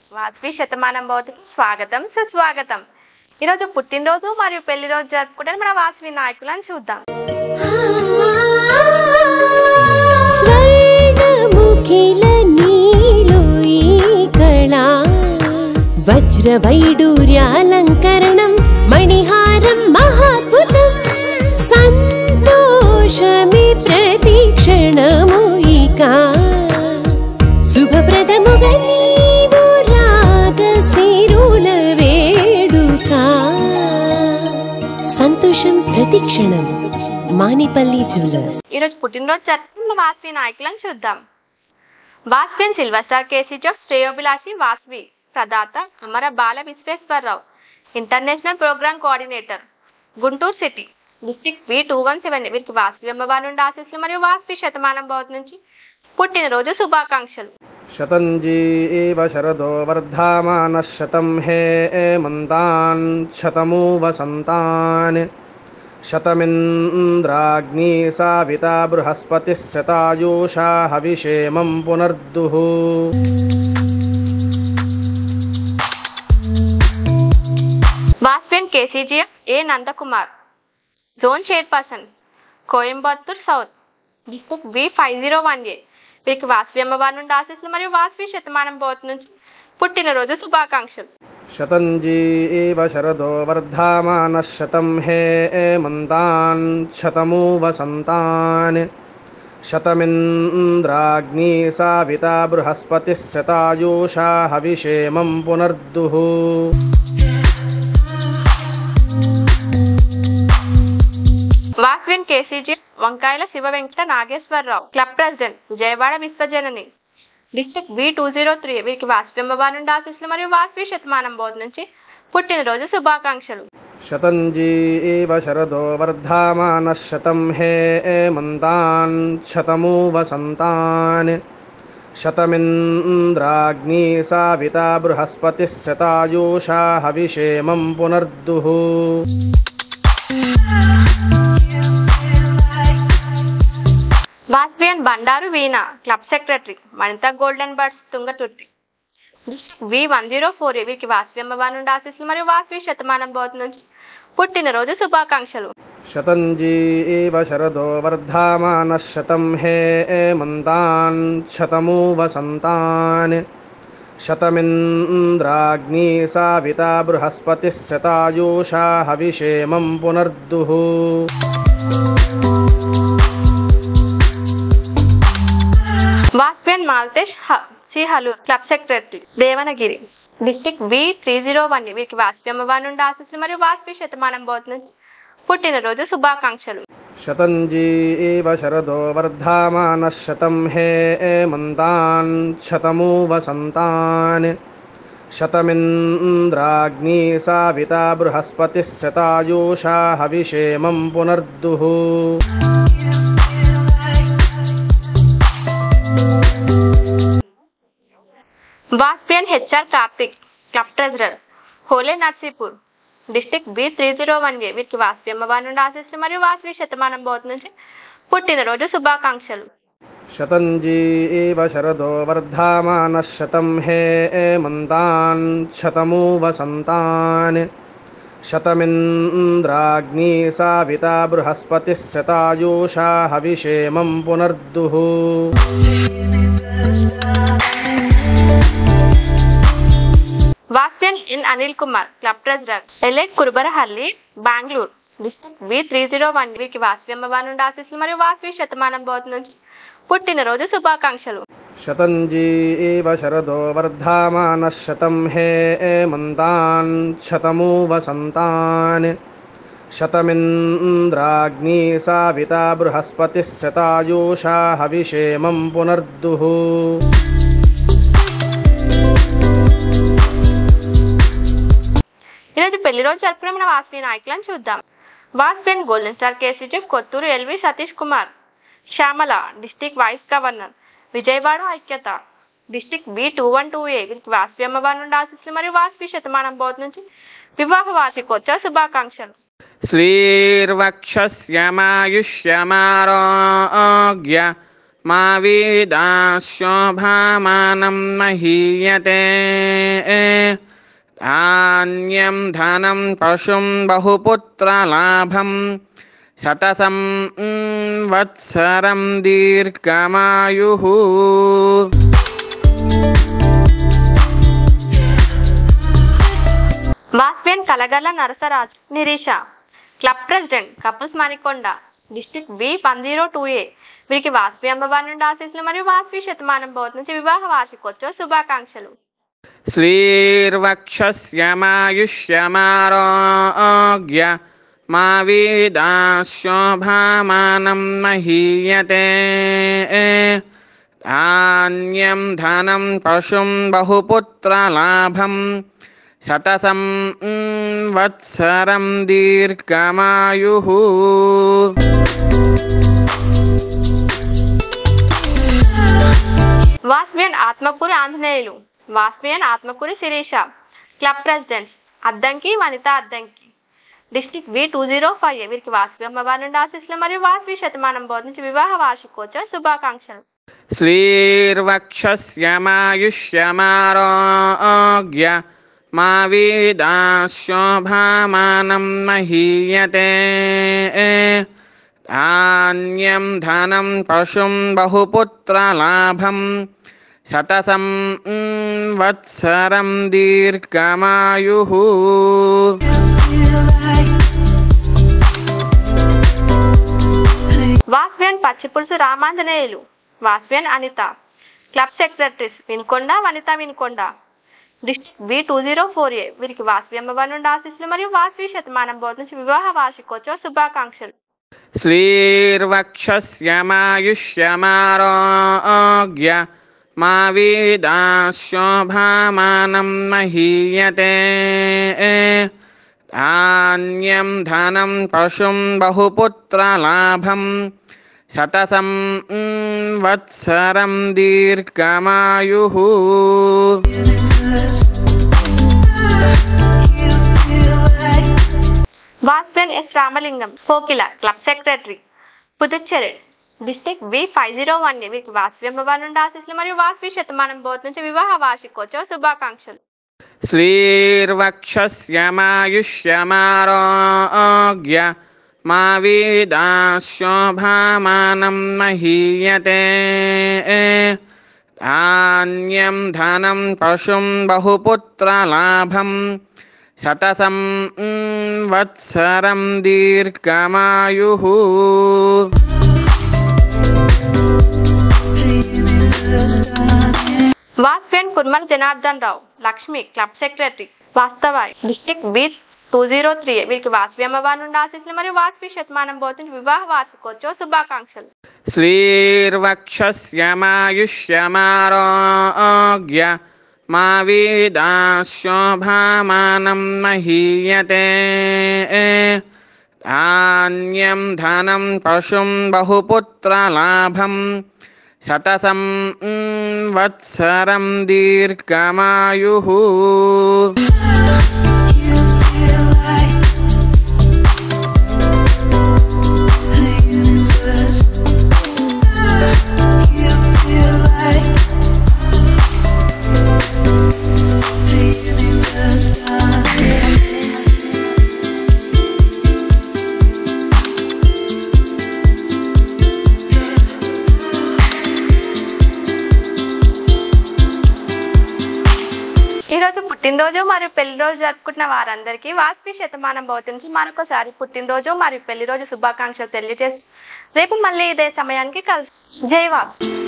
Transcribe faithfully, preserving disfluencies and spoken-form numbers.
వాస్వి శతమానం భవతికి స్వాగతం సుస్వాగతం. ఈరోజు పుట్టినరోజు మరియు పెళ్లి రోజు జరుపుకుంటే మన వాస్వి నాయకులను చూద్దాం. వజ్ర వైడూర్యాలంకరణం మణిహారం మహాద్భుతం సంతోషమే ప్రతిక్షణము ఇక శుభప్రదముగా నీవు రాగసిరుల వేడుక సంతోషం ప్రతిక్షణం. మానిపల్లి జ్యువెలర్స్. ఈరోజు పుట్టినరోజు జరుపుకున్న వాస్వి నాయకులను చూద్దాం. Vasavi and silver star KCGF శ్రేయోభిలాషి వాస్వి ప్రదాత Amara Bala Visweswararao, international programme coordinator, Guntur city, district V two one seven. వీరికి వాస్వి అమ్మవారి నుండి ఆశీస్సులు మరియు వాస్వి శతమానం భవతి నుంచి పుట్టినరోజు శుభాకాంక్షలు. శతంజీవ శరదో వర్ధమాన శతం హే మంతాన్ శతమూ వసంతాన్ శతమింద్రాగ్ని సావితా బృహస్పతి శతాయూషా హవిషేమం పునర్దుః. Vasavi and KCGF A Nandakumar, zone chairperson, Coimbatore south, district V five zero one A. వీరికి వాస్వి అమ్మవారి నుండి ఆశీస్సులు మరియు వాస్వి శతమానం భవతి నుంచి పుట్టినరోజు శుభాకాంక్షలు. శతంజీవ శరదో వర్ధమాన శతం హే మంతాన్ శతమూ వసంతాన్ శతమింద్రాగ్ని సావితా బృహస్పతి శతాయూషా హవిషేమం పునర్దుః. Vasavi and KCG Vankayala Siva Venkata Nageswararao, club president, Vijayawada Viswajanani, district V two zero three. వీరికి వాస్వి అమ్మవారి నుండి ఆశీస్సులు మరియు వాస్వి శతమానం భవతి నుంచి పుట్టినరోజు శుభాకాంక్షలు. శతంజీవ శరదో వర్ధమాన శతం హే మంతాన్ శతమూ వసంతాన్ శతమింద్రాగ్ని సావితా బృహస్పతి శతాయూషా హవిషేమం పునర్దుః. Vasavi and Bandaru Veena, club secretary, Manitha golden birds Tungaturthi, V one zero four. వీరికి వాస్వి అమ్మవారి నుండి ఆశీస్సులు మరియు వాస్వి శతమానం భవతి నుంచి పుట్టినరోజు శుభాకాంక్షలు. శతంజీవ శరదో వర్ధమాన శతం హే మంతాన్ శతమూ వసంతాన్ శతమింద్రాగ్ని సావితా బృహస్పతి శతాయూషా హవిషేమం పునర్దుః. Vasavi and Maltesh C Halur, club secretary, Davanagere, district V three zero one. వీరికి వాస్వి అమ్మవారి నుండి ఆశీస్సులు మరియు వాస్వి శతమానం భవతి నుంచి పుట్టినరోజు శుభాకాంక్షలు. శతంజీవ శరదో వర్ధమాన శతం హే మంతాన్ శతమూ వసంతాన్ శతమింద్రాగ్ని సావితా బృహస్పతి శతాయూషా హవిషేమం పునర్దుః. Vasavi and HR Karthik, club treasurer, Hole Narsipur, district B three zero one A. వీరికి వాస్వి అమ్మవారి నుండి ఆశీస్సులు మరియు వాస్వి శతమానం భవతి నుంచి పుట్టినరోజు శుభాకాంక్షలు. శతంజీవ శరదో వర్ధమాన శతం హే మంతాన్ శతమూ వసంతాన్ శతమింద్రాగ్ని సావితా బృహస్పతి శతాయూషా హవిషేమం పునర్దుః. Vasavi and Anil Kumar, club treasurer, L A Kurubarahalli, Bengaluru, district V three zero one. వీరికి వాస్వి అమ్మవారి నుండి ఆశీస్సులు మరియు వాస్వి శతమానం భవతి నుంచి పుట్టినరోజు శుభాకాంక్షలు. శతంజీవ శరదో వర్ధమాన శతం హే మంతాన్ శతమూ వసంతాన్ శతమింద్రాగ్ని సావితా బృహస్పతి శతాయూషా హవిషేమం పునర్దుః. ఈరోజు పెళ్లి రోజు జరుపుకునే మన వాస్వి నాయకులను చూద్దాం. Vasavi and golden star KCGF Kothur L V Satish Kumar, Shyamala, district vice governor, Vijayawada Aikyata, district B two one two A. వీరికి వాస్వి అమ్మవారి నుండి ఆశీస్సులు మరియు వాస్వి శతమానం భవతి నుంచి వివాహ వార్షికోత్సవ శుభాకాంక్షలు. శ్రీర్వక్షస్యమాయుష్యమారోగ్య మా వేదాశోభామానం మహీయతే ధాన్యం ధనం పశుం బహుపుత్రలాభం శతసం వత్సరం దీర్ఘమాయుః. Vasavian Kalagalla Narasaraju Nirisha, club president couples Manikonda, district B one zero two A. వీరికి వాస్వి అమ్మవారి నుండి ఆశీస్సులు మరియు వాస్వి శతమానం భవతి నుంచి వివాహ వార్షికోత్సవ శుభాకాంక్షలు. శ్రీర్వక్షస్యమాయుష్యమారోగ్య మా వేదాశోభామానం మహీయతే ధాన్యం ధనం పశుం బహుపుత్రలాభం శతసం వత్సరం దీర్ఘమాయుః. Vasavian Atmakuri Anjaneyulu, Vasavian Atmakuri Sirisha, club president Addanki Vanitha Addanki, district V two zero five. వీరికి వాస్వి అమ్మవారి నుండి ఆశీస్సులు మరియు వాస్వి శతమానం భవతి నుంచి వివాహ వార్షికోత్సవ శుభాకాంక్షలు. శ్రీర్వక్షస్యమాయుష్యమారోగ్య మా వేదాశోభామానం మహీయతే ధాన్యం ధనం పశుం బహుపుత్రలాభం శతసం వత్సరం దీర్ఘమాయుః. Vasavian Pachipulusu Ramanjaneyulu, Vasavian Anitha, club secretaries Vinukonda Vanitha Vinukonda, district B two zero four A. వీరికి వాస్వి అమ్మవారి నుండి ఆశీస్సులు మరియు వాస్వి శతమానం భవతి నుంచి వివాహ వార్షికోత్సవ శుభాకాంక్షలు. శ్రీర్వక్షస్యమాయుష్యమారోగ్య మా వేదాశోభామానం మహీయతే ధాన్యం ధనం పశుం బహుపుత్రలాభం శతసం వత్సరం దీర్ఘమాయుః. వాస్వియన్ S Ramalingam, Kokila, club secretary Puducherry, district B five zero one A. వీరికి వాస్వి అమ్మవారి నుండి ఆశీస్సులు మరియు వాస్వి శతమానం భవతి నుంచి వివాహ వార్షికోత్సవ శుభాకాంక్షలు. శ్రీర్వక్షస్యమాయుష్యమారోగ్య మా వేదాశోభామానం మహీయతే ధాన్యం ధనం పశుం బహుపుత్రలాభం శతసం వత్సరం దీర్ఘమాయుః. Vasavian Kurmala Janardhan Rao, Lakshmi, club secretary Vastavai, district B two zero three. వీరికి వాస్వి అమ్మవారి నుండి ఆశీస్సులు మరియు వాస్వి శతమానం భవతి నుంచి వివాహ వార్షికోత్సవ శుభాకాంక్షలు. శ్రీర్వక్షస్యమాయుష్యమారోగ్య మా వేదాశోభామానం మహీయతే ధాన్యం ధనం పశుం బహుపుత్రలాభం శతసం వత్సరం దీర్ఘమాయుః. ఈరోజు పుట్టినరోజు మరియు పెళ్లి రోజు జరుపుకుంటున్న వారందరికీ వాస్వి శతమానం భవతి నుంచి మరొకసారి పుట్టినరోజు మరియు పెళ్లి రోజు శుభాకాంక్షలు తెలియజేసి రేపు మళ్ళీ ఇదే సమయానికి కలుసు. జై వాస్వి.